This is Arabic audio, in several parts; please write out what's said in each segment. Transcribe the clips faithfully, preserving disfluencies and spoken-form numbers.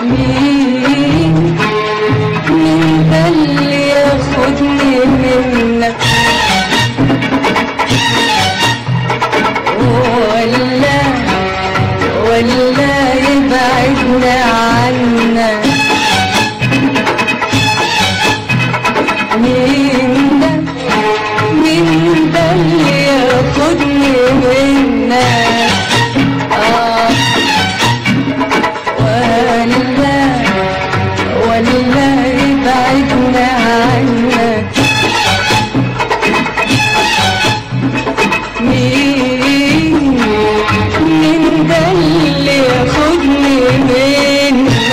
مين مين ده اللي ياخدني منك ولا ولا يبعدنا عنك مين ده مين ده اللي ياخدني منك آه ولا ولا يبعدنا عنك مين مين ده اللي ياخدني منك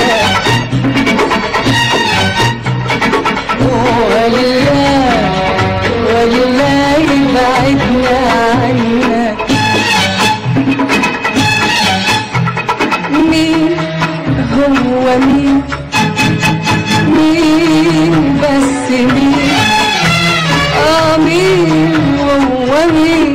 ولا ولا يبعدنا عنك مين هو مين مين بس مين اه مين هو مين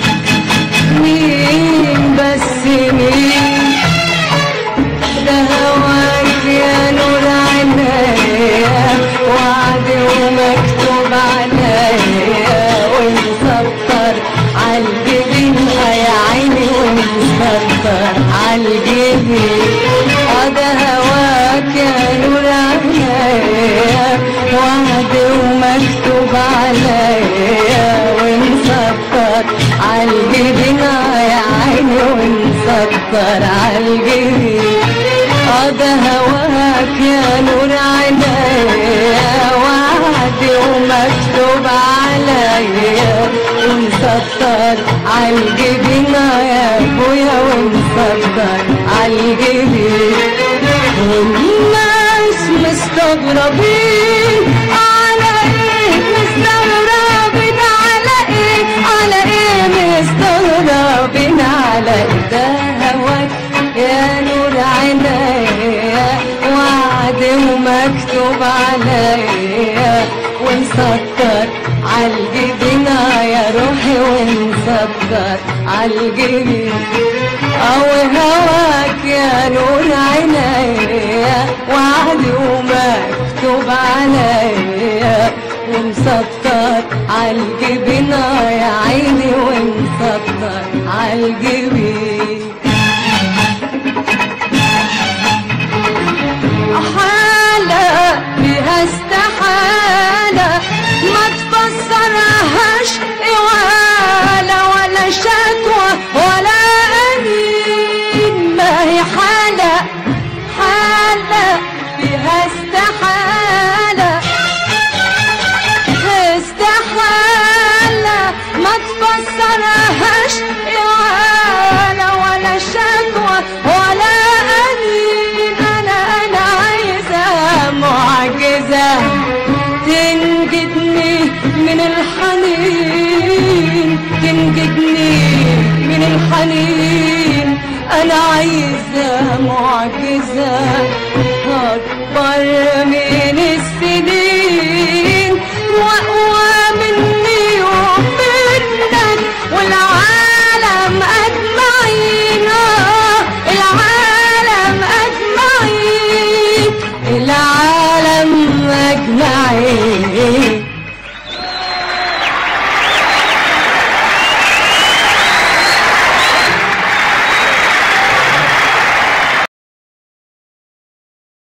مين بس مين ده هواك يا نور عينيا وعد ومكتوب عليا ومسطر عالجبين يا عيني ومسطر عالجبين اه ده هواك يا نور عينيا وعد ومكتوب عليا ومسطر عالجبين يا عيني ومسطر عالجبين اه ده هواك يا نور عينيا وعد ومكتوب عليا ومسطر عالجبين يا ابويا ومسطر عالجبين والناس مستغربين على ايه مستغربين على ايه على ايه مستغربين على ايه ده هواك يا نور عينيا وعد ومكتوب عليا ومسطر عالجبين يا روحي ومسطر عالجبين او هواك يا نور عينيا وعد ومكتوب عليا ومسطر عالجبين يا عيني ومسطر عالجبين حالة فيها استحالة ما تفسرهاش ولا ولا شكوى ولا أنين ما هي حالة حالة فيها استحالة استحالة ما تفسرهاش ولا ولا شكوى ولا أنين أنا أنا عايزة معجزة تنجدني من الحنين تنجدني من الحنين أنا عايزة معجزة أكبر من السنين